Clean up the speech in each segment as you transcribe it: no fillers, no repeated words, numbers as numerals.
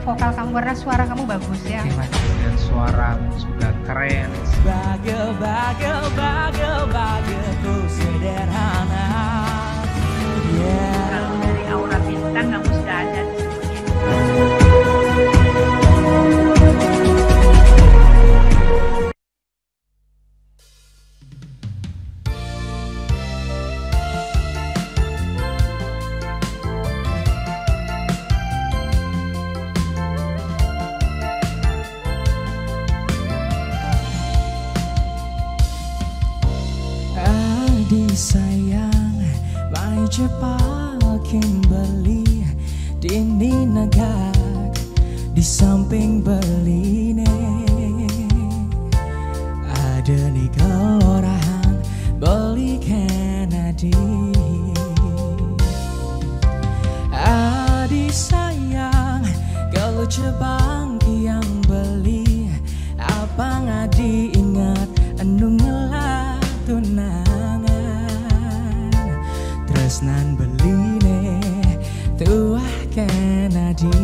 vokal kamu karena suara kamu bagus ya. Terima kasih, dan suaramu juga keren. Bahagiaku sederhana. Kalau dari aura bintang kamu sudah ada di sini. Sayang, mai cepakin beli dini negak di samping beline ada nih kelurahan beli Kennedy. Adi sayang, kalau cebang yang beli apa ngadi ingat anu ngelah tunangan tresnan beline tuah Kennedy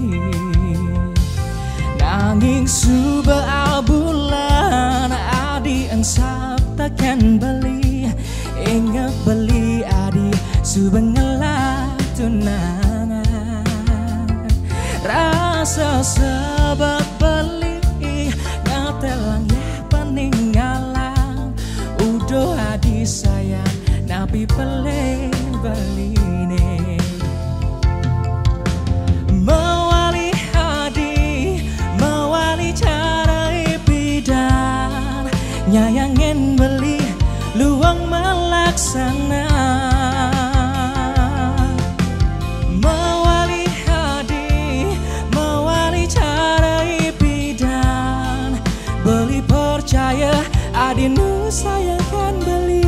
nanging subah bulan adi engsap takkan beli ingat beli adi subah ngelah tunangan rasa sebab beli ngatelang ya peninggalan udah adi sayang nabi peleh beline mewali hadi mewali cara bidan nyayangin beli luang melaksana mewali hadi mewali cara bidan beli percaya adinu sayangkan beli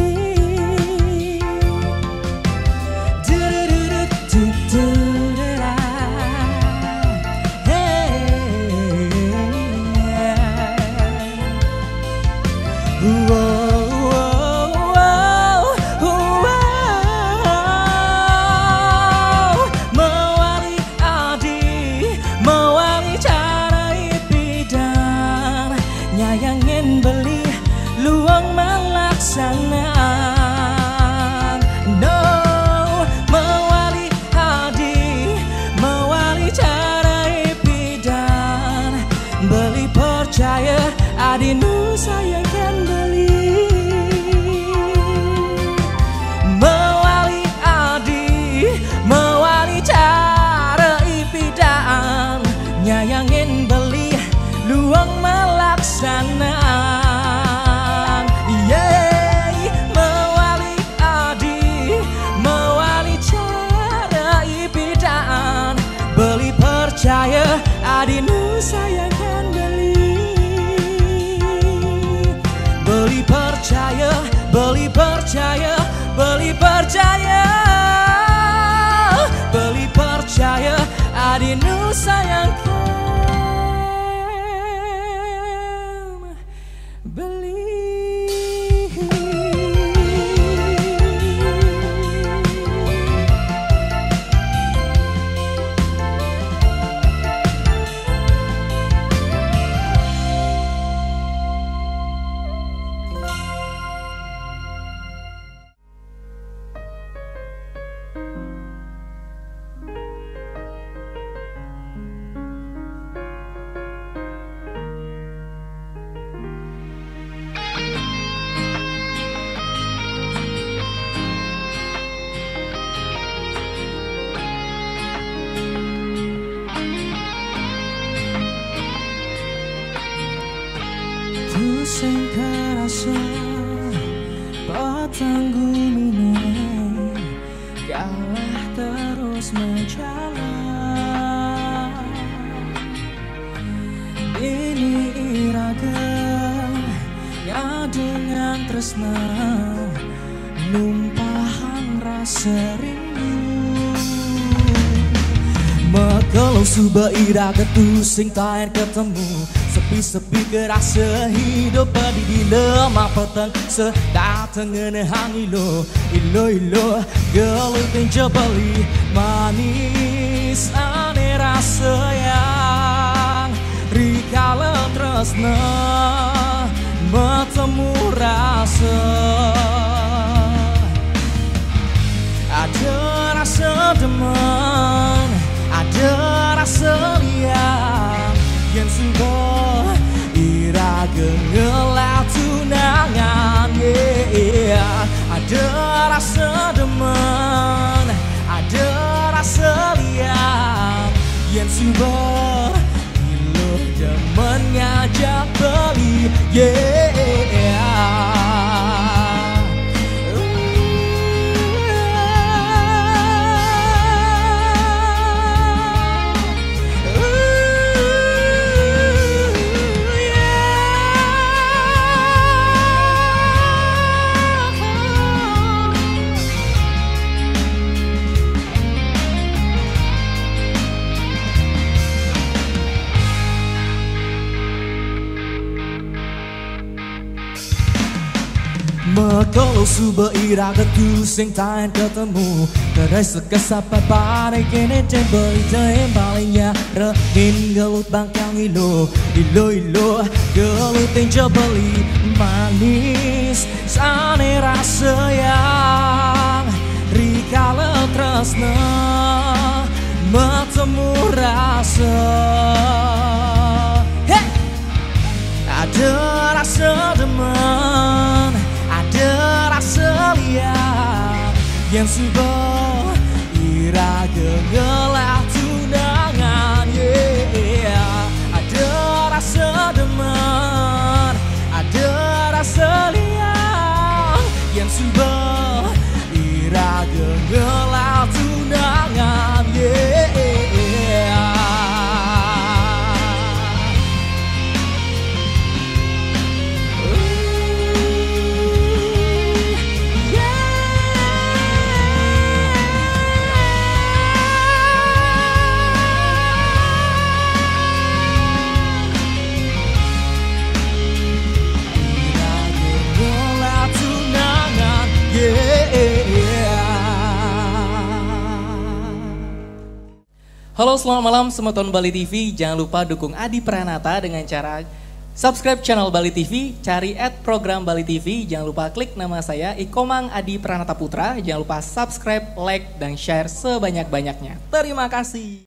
mewali adi mewali cara bidan nyayangin beli luang melaksanaan no mewali adi mewali cara bidan beli percaya adinu sayangkan beli mewali adi mewali cara bidan nyayangin beli luang melaksanaan yeay mewali adi mewali cara bidan beli percaya adinu sayangkan beli beli percaya beli percaya beli percaya beli percaya adinu sayangkan beli. Sing kerasa patanggumine kalah terus menjalan ini iraga ya dengan tresna numpahan rasa rindu kalau subah iraga tuh sing taen ketemu sepi-sepi kerasa hidup di dilema petang sedatang ngenehangi lo ilo gelutin jebali manis aneh rasa ya tresna bertemu rasa. Ada rasa demen, ada rasa liang yang sudah iraga ngelah tunangan, yeah. Ada rasa demen, ada rasa liang yang sudah iluh demen ngajak beli, yeah. Kalau suba ira ketu sing tahan ketemu Kedai sekesapa pada kene tembel itahem palingnya Rehin gelut bangkang ilo Ilo gelut yang jebeli manis Sane rasa yang rikala tresna bertemu rasa. Hey! Ada rasa demen, ada rasa liang yang sudah iraga ngelah tunangan, yeah. Ada rasa demen, ada rasa liang yang sudah iraga ngelah tunangan, yeah. Halo, selamat malam Semeton Bali TV. Jangan lupa dukung Adi Pranata dengan cara subscribe channel Bali TV, cari @program Bali TV. Jangan lupa klik nama saya Ikomang Adi Pranata Putra. Jangan lupa subscribe, like, dan share sebanyak-banyaknya. Terima kasih.